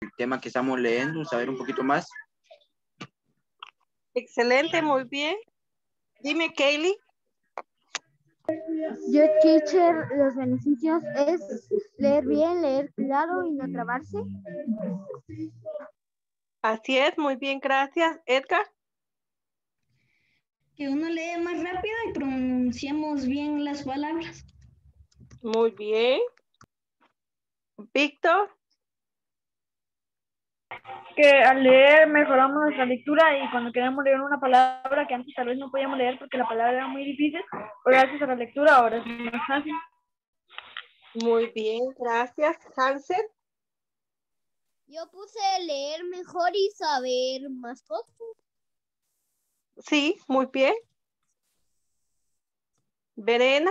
tema que estamos leyendo, saber un poquito más. Excelente, muy bien. Dime, Kaylee. Yo, teacher, los beneficios es leer bien, leer claro y no trabarse. Así es, muy bien, gracias. Edgar. Que uno lee más rápido y pronunciamos bien las palabras. Muy bien. Víctor. Que al leer mejoramos nuestra lectura y cuando queremos leer una palabra que antes tal vez no podíamos leer porque la palabra era muy difícil, pero gracias a la lectura ahora es más fácil. Muy bien, gracias. Hansel. Yo puse leer mejor y saber más cosas. Sí, muy bien. Verena.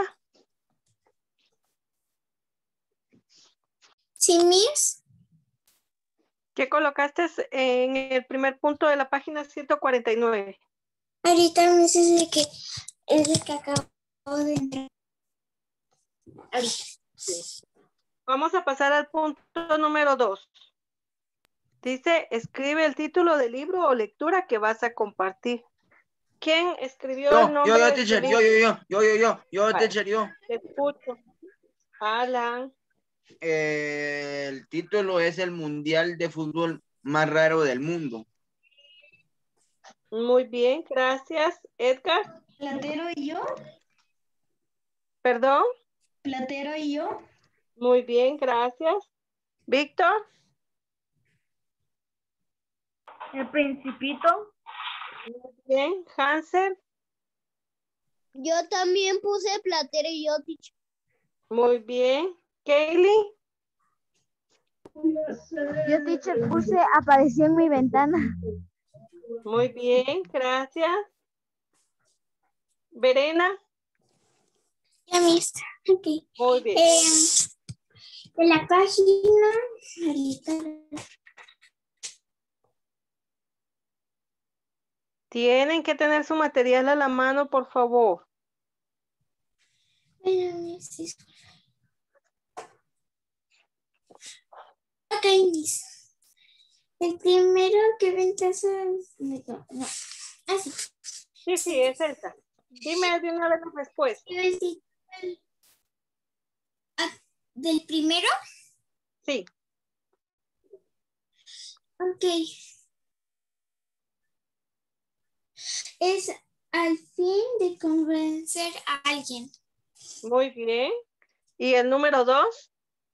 Sí, Miss. ¿Qué colocaste en el primer punto de la página 149? Ahorita Miss es el que acabo de entrar. Ahorita. Sí. Vamos a pasar al punto número 2. Dice, escribe el título del libro o lectura que vas a compartir. ¿Quién escribió el nombre de este teacher, libro? yo, Vale. teacher, Te escucho. Alan. El título es el Mundial de Fútbol más raro del mundo. Muy bien, gracias. Edgar. Platero y yo. ¿Perdón? Platero y yo. Muy bien, gracias. Víctor. El Principito. Muy bien. Hansel. Yo también puse Platero y yo, teacher. Muy bien. Kaylee. Yo, teacher, puse apareció en mi ventana. Muy bien, gracias. Verena. Ya, Miss. Ok. Muy bien. De la página. Ahorita. Tienen que tener su material a la mano, por favor. Bueno, Miss, disculpa. Ok, Miss. El primero que ventaza. No. Así. Sí, es esa. Dime de una vez la respuesta. Quiero decir, ¿del primero? Sí. Ok. Es al fin de convencer a alguien. Muy bien. ¿Y el número 2?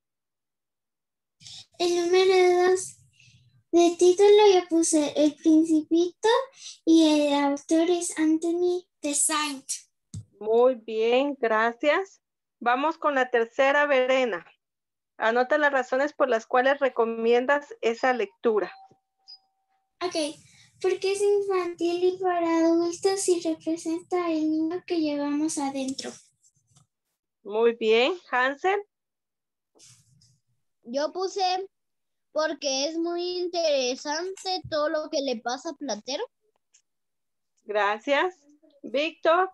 El número 2 de título yo puse El Principito y el autor es Anthony de Saint. Muy bien, gracias. Vamos con la tercera, Verena. Anota las razones por las cuales recomiendas esa lectura. Ok, porque es infantil y para adultos y representa el niño que llevamos adentro. Muy bien, Hansel. Yo puse porque es muy interesante todo lo que le pasa a Platero. Gracias. Víctor.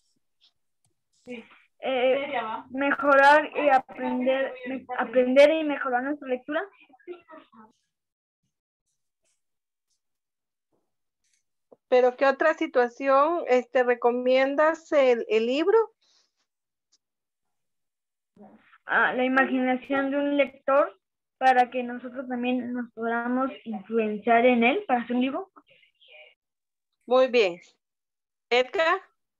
Mejorar y aprender y mejorar nuestra lectura. ¿Pero qué otra situación recomiendas el libro? La imaginación de un lector para que nosotros también nos podamos influenciar en él para hacer un libro. Muy bien. Edgar.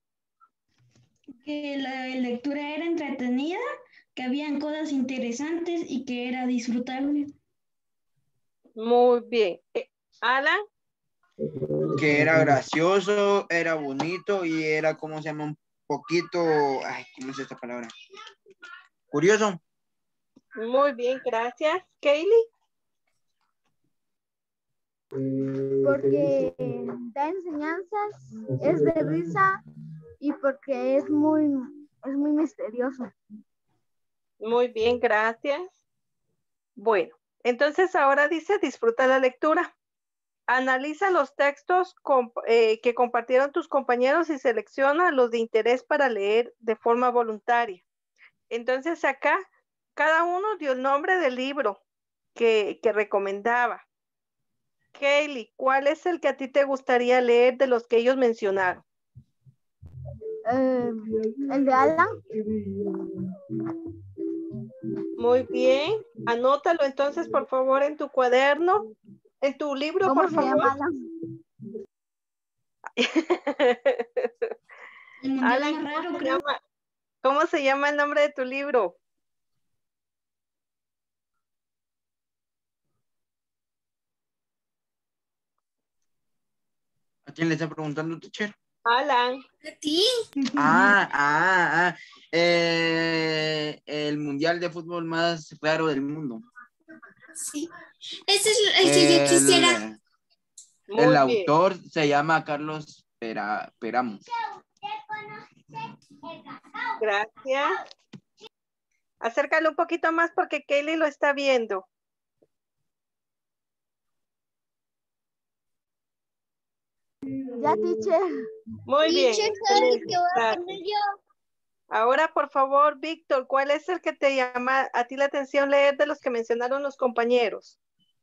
Que la lectura era entretenida, que habían cosas interesantes y que era disfrutable. Muy bien. Alan. Que era gracioso, era bonito y era, ¿cómo se llama? Un poquito, ay, ¿cómo es esta palabra? Curioso. Muy bien, gracias. Kaylee. Porque da enseñanzas, es de risa y porque es muy misterioso. Muy bien, gracias. Bueno, entonces ahora dice disfruta la lectura. Analiza los textos que compartieron tus compañeros y selecciona los de interés para leer de forma voluntaria. Entonces acá cada uno dio el nombre del libro que recomendaba. Kaylee, ¿cuál es el que a ti te gustaría leer de los que ellos mencionaron? El de Alan. Muy bien. Anótalo entonces, por favor, en tu cuaderno, en tu libro, ¿Cómo por se favor. llama Alan? El mundial Alan, más raro, creo. ¿cómo se llama el nombre de tu libro? ¿A quién le está preguntando, teacher? Alan. ¿A ti? El mundial de fútbol más raro del mundo. Sí. Ese es el que yo quisiera. Muy El bien. autor se llama Carlos Peramos. Gracias. Acércalo un poquito más porque Kaylee lo está viendo. Ya, teacher. Muy bien. Teacher, ¿sabe Excelente. qué voy a Gracias. poner yo? Ahora, por favor, Víctor, ¿cuál es el que te llama a ti la atención leer de los que mencionaron los compañeros?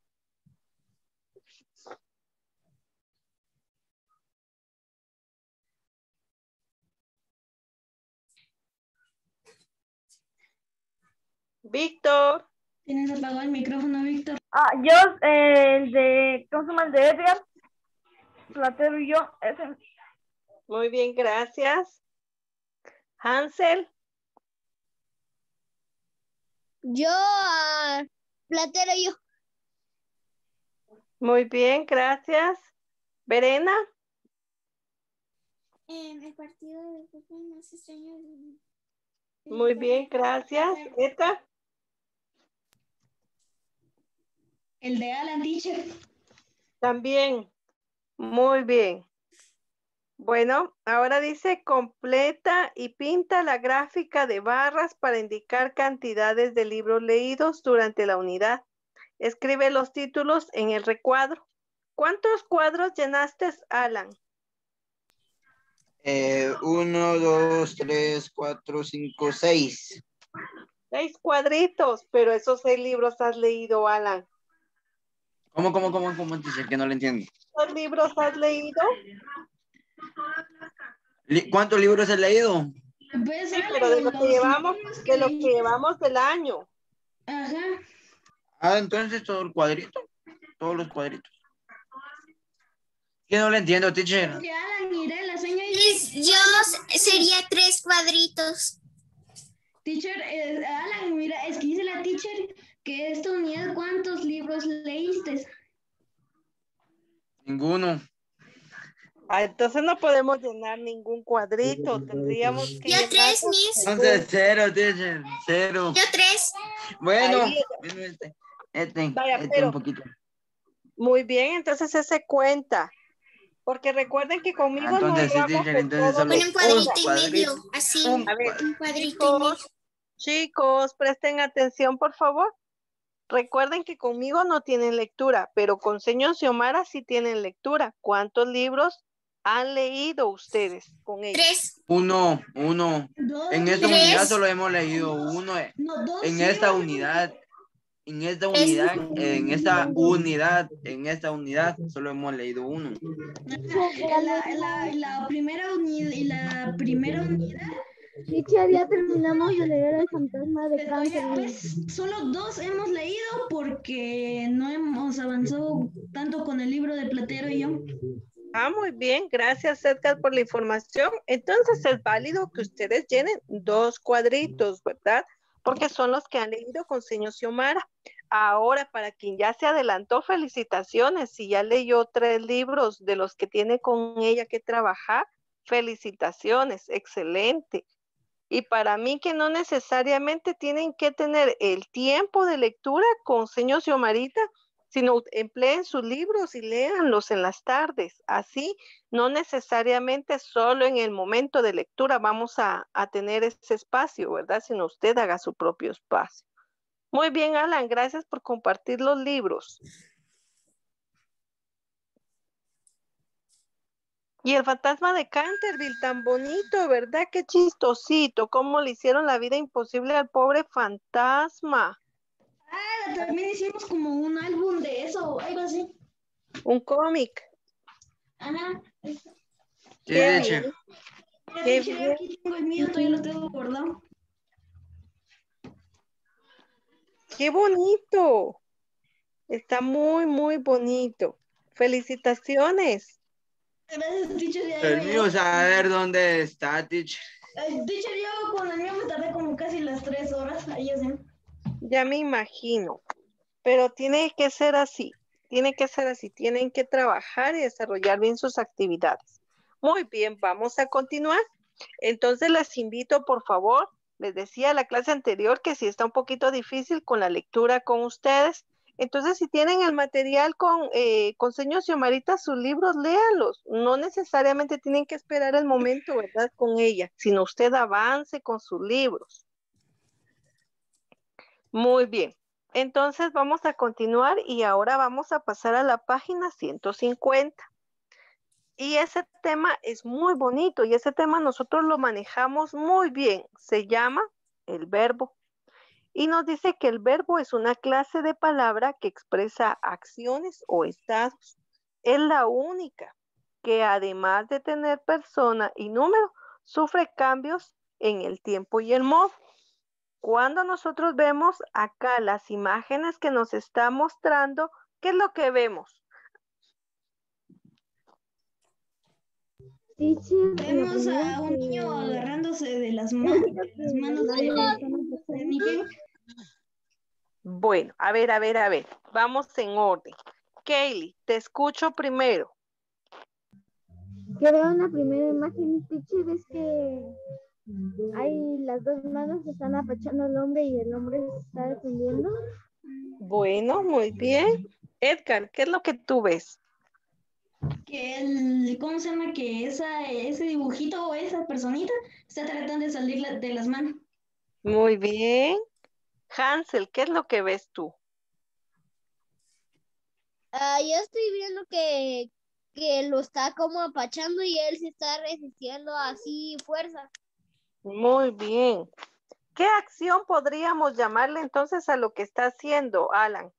Víctor. Tienes apagado el micrófono, Víctor. Yo, el de, ¿cómo se llama? El de Edgar, Platero y yo, ese. Muy bien, gracias. Hansel. Yo, Platero y yo. Muy bien, gracias. Verena. El partido de fútbol más extraño del mundo. Muy bien, gracias. Eta. El de Alan, teacher. También. Muy bien. Bueno, ahora dice completa y pinta la gráfica de barras para indicar cantidades de libros leídos durante la unidad. Escribe los títulos en el recuadro. ¿Cuántos cuadros llenaste, Alan? 1, 2, 3, 4, 5, 6. 6 cuadritos, pero esos 6 libros has leído, Alan. ¿Cómo? Teacher, que no lo entiendo. ¿Cuántos libros has leído? ¿Cuántos libros he leído? Puede Sí, ser pero de lo que llevamos, libros de lo que leíste. llevamos del año. Ajá. Entonces todo el cuadrito. Todos los cuadritos. Que no lo entiendo, teacher. Porque Alan, mira, la seña Yo sería 3 cuadritos. Teacher, Alan, mira, es que dice la teacher que esta unidad, ¿cuántos libros leíste? Ninguno. Entonces no podemos llenar ningún cuadrito. Tendríamos que Yo 3, llenarlos. Miss. Entonces 0, teacher. 0. Yo 3. Bueno, Ahí. Vaya, pero un poquito. muy bien, entonces ese cuenta. Porque recuerden que conmigo no Entonces sí, llevamos teacher, de entonces todo. solo Con un cuadrito y medio. Así. A ver, Un cuadrito y medio. chicos, presten atención, por favor. Recuerden que conmigo no tienen lectura, pero con señor Xiomara sí tienen lectura. ¿Cuántos libros han leído ustedes con ellos? 3. Uno. Dos, En esta Tres. unidad solo hemos leído uno. No, dos. En sí, esta hemos- unidad. En esta unidad solo hemos leído uno. La primera unidad y la primera unidad, Teacher, ya terminamos de leer El fantasma de pero ya, Canterbury. pues, solo 2 hemos leído porque no hemos avanzado tanto con el libro de Platero y yo. Muy bien, gracias Edgar por la información. Entonces es válido que ustedes llenen 2 cuadritos, ¿verdad? Porque son los que han leído con señor Xiomara. Ahora, para quien ya se adelantó, felicitaciones. Si ya leyó 3 libros de los que tiene con ella que trabajar, felicitaciones, excelente. Y para mí que no necesariamente tienen que tener el tiempo de lectura con señor Xiomarita, sino empleen sus libros y léanlos en las tardes. Así, no necesariamente solo en el momento de lectura vamos a tener ese espacio, ¿verdad? Sino usted haga su propio espacio. Muy bien, Alan, gracias por compartir los libros. Y el fantasma de Canterville, tan bonito, ¿verdad? Qué chistosito, cómo le hicieron la vida imposible al pobre fantasma. Ah, también hicimos como un álbum de eso o algo así. Un cómic. Ajá. Sí, Qué de bien, hecho. Ya, qué teacher, bien. aquí tengo el mío, todavía lo tengo guardado. Qué bonito. Está muy, muy bonito. Felicitaciones. Gracias, teacher, ya El me llegó. mío saber dónde está, teacher. Teacher, yo con el mío me tardé como casi las 3 horas. Ahí ya sé. Ya me imagino. Pero tiene que ser así. Tiene que ser así. Tienen que trabajar y desarrollar bien sus actividades. Muy bien, vamos a continuar. Entonces les invito, por favor, les decía la clase anterior que si está un poquito difícil con la lectura con ustedes, entonces si tienen el material con señor Xiomarita, sus libros, léanlos. No necesariamente tienen que esperar el momento, ¿verdad? Con ella, sino usted avance con sus libros. Muy bien. Entonces vamos a continuar y ahora vamos a pasar a la página 150. Y ese tema es muy bonito y ese tema nosotros lo manejamos muy bien. Se llama el verbo. Y nos dice que el verbo es una clase de palabra que expresa acciones o estados. Es la única que además de tener persona y número, sufre cambios en el tiempo y el modo. Cuando nosotros vemos acá las imágenes que nos está mostrando, ¿qué es lo que vemos? Teacher, la Vemos primera a un niño que agarrándose de las creo que manos los niños están de empezando. Miguel. Bueno, a ver. Vamos en orden. Kaylee, te escucho primero. Que veo en la primera imagen, teacher, es que hay las dos manos que están apachando al hombre y el hombre se está defendiendo. Bueno, muy bien. Edgar, ¿qué es lo que tú ves? Que ¿cómo se llama? Que ese dibujito o esa personita está tratando de salir de las manos. Muy bien. Hansel, ¿qué es lo que ves tú? Yo estoy viendo que lo está como apachando y él se está resistiendo así fuerza. Muy bien. ¿Qué acción podríamos llamarle entonces a lo que está haciendo, Alan?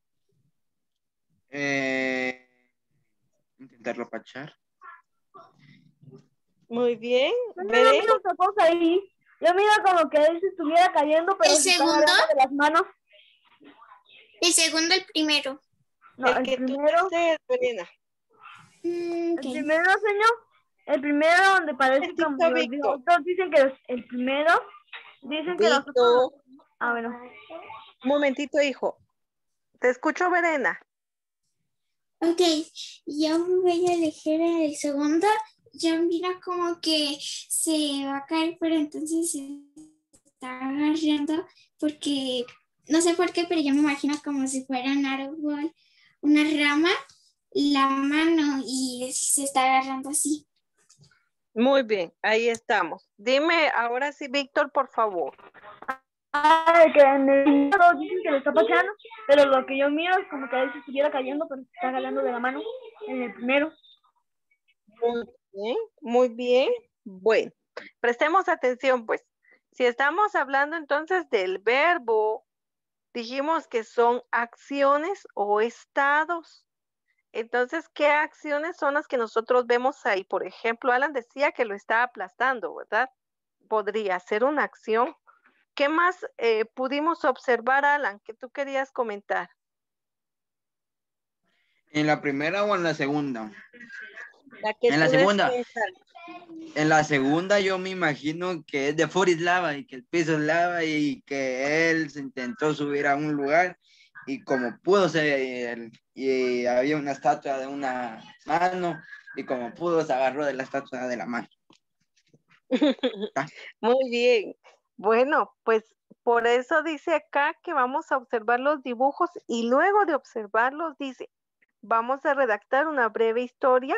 Intentarlo pachar. Muy bien. Yo Veré. miro otra cosa ahí. Yo miro como que él se estuviera cayendo, pero ¿El se está segundo? agarrando de las manos. El segundo, el primero. No, El el que tú primero, desees, Verena. Ok. el primero, señor. El primero donde parece como Momentito, los Víctor. otros dicen que el primero, dicen que los otros. Víctor. Ah, bueno. Un momentito, hijo. Te escucho, Verena. Ok, yo voy a elegir el segundo. Yo mira como que se va a caer, pero entonces se está agarrando porque, no sé por qué, pero yo me imagino como si fuera un árbol, una rama, la mano y se está agarrando así. Muy bien, ahí estamos. Dime ahora sí, Víctor, por favor. Que en el primero dicen que lo está apachando, pero lo que yo miro es como que él se estuviera cayendo, pero se está agarrando de la mano en el primero. Muy bien, muy bien. Bueno, prestemos atención, pues. Si estamos hablando entonces del verbo, dijimos que son acciones o estados. Entonces, ¿qué acciones son las que nosotros vemos ahí? Por ejemplo, Alan decía que lo está aplastando, ¿verdad? Podría ser una acción. ¿Qué más pudimos observar, Alan, que tú querías comentar? ¿En la primera o en la segunda? La que En la tú segunda. deseas. En la segunda yo me imagino que es de Forest Lava y que el piso es lava y que él se intentó subir a un lugar y como pudo y había una estatua de una mano y como pudo se agarró de la estatua de la mano. Muy bien. Bueno, pues por eso dice acá que vamos a observar los dibujos y luego de observarlos dice, vamos a redactar una breve historia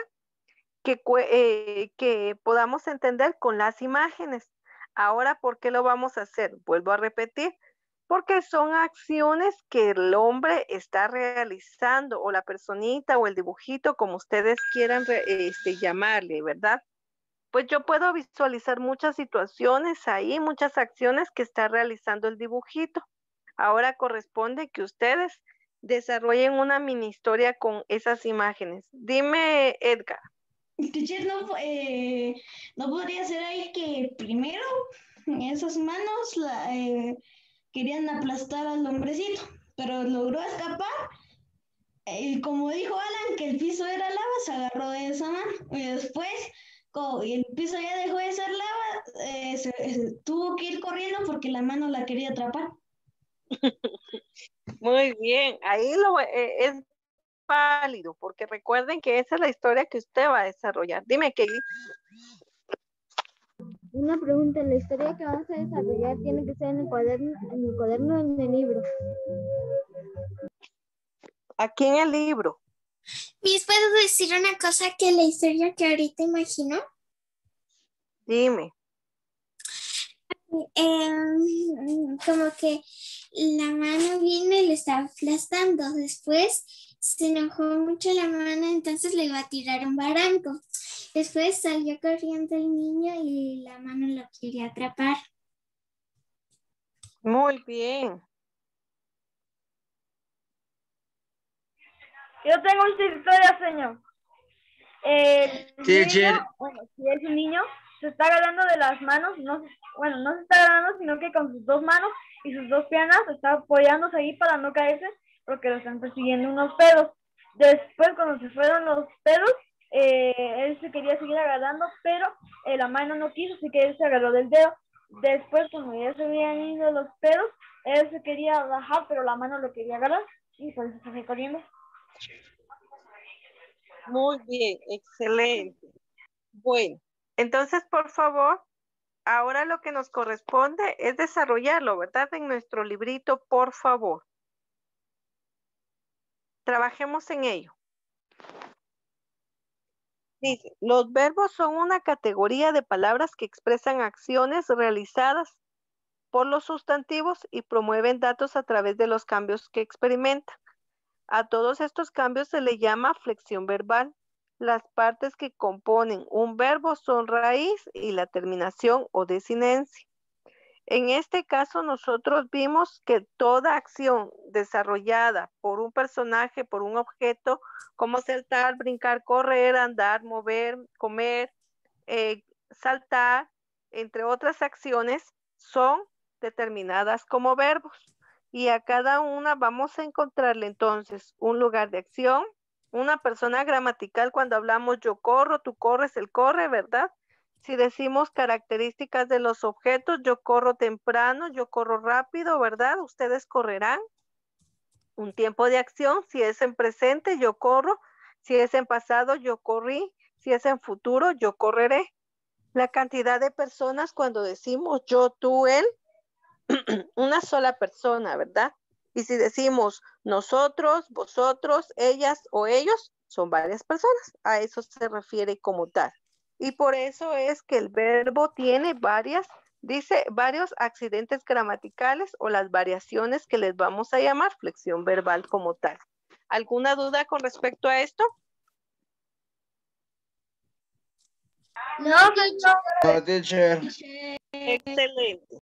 que podamos entender con las imágenes. Ahora, ¿por qué lo vamos a hacer? Vuelvo a repetir, porque son acciones que el hombre está realizando o la personita o el dibujito, como ustedes quieran llamarle, ¿verdad? Pues yo puedo visualizar muchas situaciones ahí, muchas acciones que está realizando el dibujito. Ahora corresponde que ustedes desarrollen una mini historia con esas imágenes. Dime, Edgar. Teacher, no podría ser ahí que primero esas manos querían aplastar al hombrecito, pero logró escapar. Y como dijo Alan, que el piso era lava, se agarró de esa mano. Y después, como el piso ya dejó de ser lava, tuvo que ir corriendo porque la mano la quería atrapar. Muy bien, ahí es válido, porque recuerden que esa es la historia que usted va a desarrollar. Dime, Kelly. Una pregunta, la historia que vas a desarrollar tiene que ser en el cuaderno o en el libro. Aquí en el libro. Miss, ¿puedo decir una cosa que la historia que ahorita imagino? Dime. Como que la mano vino y le estaba aplastando. Después se enojó mucho la mano, entonces le iba a tirar un barranco. Después salió corriendo el niño y la mano lo quería atrapar. Muy bien. Yo tengo una historia, señor. El Teacher. niño, bueno, si es un niño, se está agarrando de las manos, no se está agarrando, sino que con sus dos manos y sus dos piernas está apoyándose ahí para no caerse, porque lo están persiguiendo unos pedos. Después, cuando se fueron los pedos, él se quería seguir agarrando, pero la mano no quiso, así que él se agarró del dedo. Después, cuando ya se habían ido los pedos, él se quería bajar, pero la mano lo quería agarrar y por eso se fue corriendo. Muy bien, excelente. Bueno, entonces, por favor, ahora lo que nos corresponde es desarrollarlo, ¿verdad? En nuestro librito, por favor. Trabajemos en ello. Dice, los verbos son una categoría de palabras que expresan acciones realizadas por los sustantivos y promueven datos a través de los cambios que experimentan. A todos estos cambios se le llama flexión verbal. Las partes que componen un verbo son raíz y la terminación o desinencia. En este caso, nosotros vimos que toda acción desarrollada por un personaje, por un objeto, como saltar, brincar, correr, andar, mover, comer, saltar, entre otras acciones, son determinadas como verbos. Y a cada una vamos a encontrarle entonces un lugar de acción, una persona gramatical cuando hablamos yo corro, tú corres, él corre, ¿verdad? Si decimos características de los objetos, yo corro temprano, yo corro rápido, ¿verdad? Ustedes correrán. Un tiempo de acción, si es en presente, yo corro. Si es en pasado, yo corrí. Si es en futuro, yo correré. La cantidad de personas cuando decimos yo, tú, él, una sola persona, ¿verdad? Y si decimos nosotros, vosotros, ellas o ellos, son varias personas. A eso se refiere como tal. Y por eso es que el verbo tiene varios accidentes gramaticales o las variaciones que les vamos a llamar flexión verbal como tal. ¿Alguna duda con respecto a esto? No, teacher. No, teacher. Excelente.